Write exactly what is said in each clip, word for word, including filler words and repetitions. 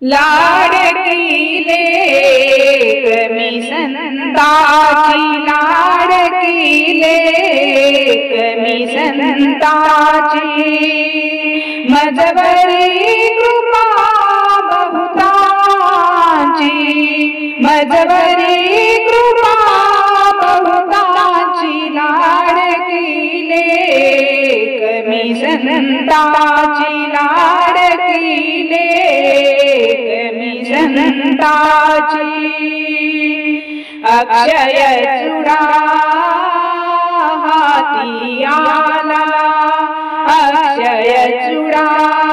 लाडकी लेक मी संताची, लाडकी लेक मी संताची, मजवरी कृपा बहुताची, मजवरी कृपा बहुताची, लाडकी लेक मी संताची, लाडकी लेक मी संताची, अक्षय चुडा हाती आला, अक्षय चुडा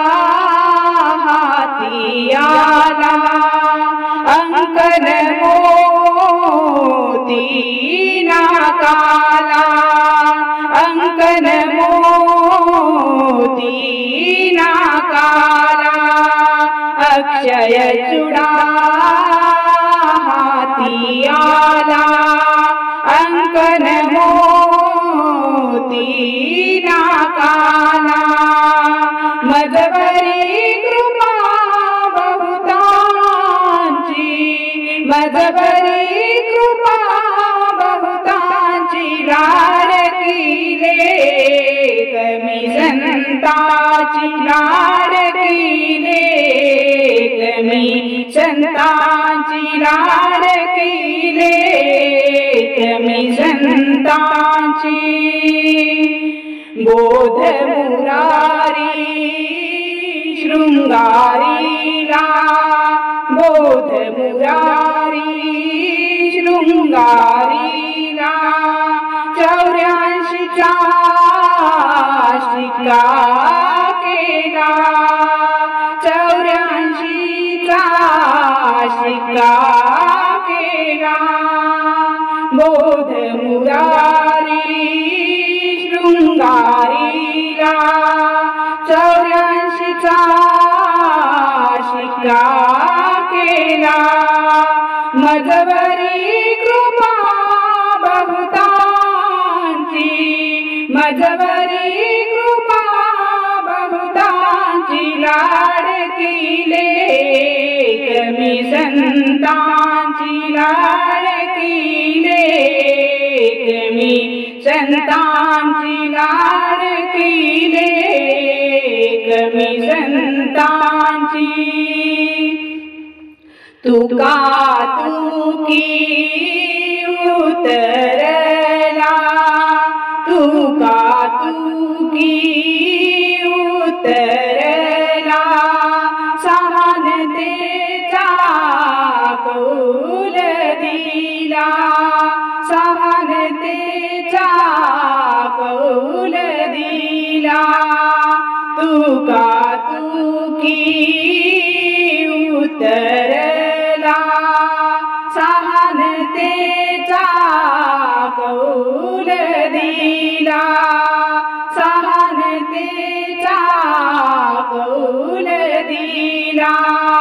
हाती आला, अंकन मोती नाकाला, अंकन मोती नाकाला, अक्षय चुडा हाती आला, अंकन मोती नाकाला, मजवरी कृपा बहुतांची, मजवरी कृपा बहुतांची, लाडकी लेक मी संताची, लाडकी लेक मी संताची, लाडकी लेक मी संताची, बोध मुरारी शृंगारीला, बोध मुरारी शृंगारीला, चौऱ्याऐंशीचा शिक्का केला, चौऱ्याऐंशीचा शिक्का केला, बोध मुरारी शृंगारीला, चौऱ्याऐंशीचा शिक्का केला, मजवरी कृपा बहुतांची, मजवरी कृपा बहुतांची, लाडकी लेक मी संताची, लाडकी लेक मी संताची, लाडकी लेक मी संताची, तुका तुकी उतरला, तुका तुकी उतरला, सहनतेचा कौल दिला, सहनतेचा कौल दिला, तुका तुकी उतरला, सहनतेचा कौल दिला, सहनतेचा कौल दिला,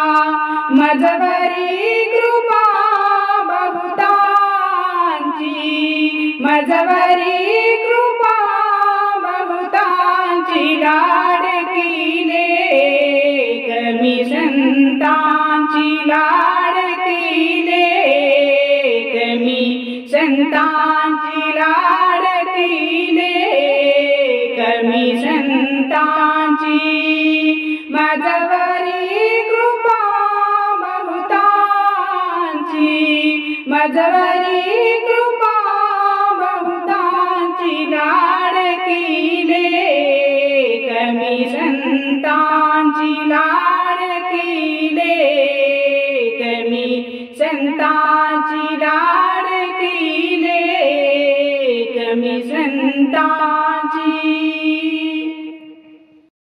मजवरी कृपा बहुतांची, मजवरी कृपा बहुतांची, लाडकी लेक मी संताची, लाडकी लेक मी संताची, लाडकी लेक मी संताची, मजवरी कृपा बहुतांची, मजवरी कृपा बहुतांची, लाडकी लेक मी संताची, लाडकी लेक मी संताची, लाडकी लेक मी संताची.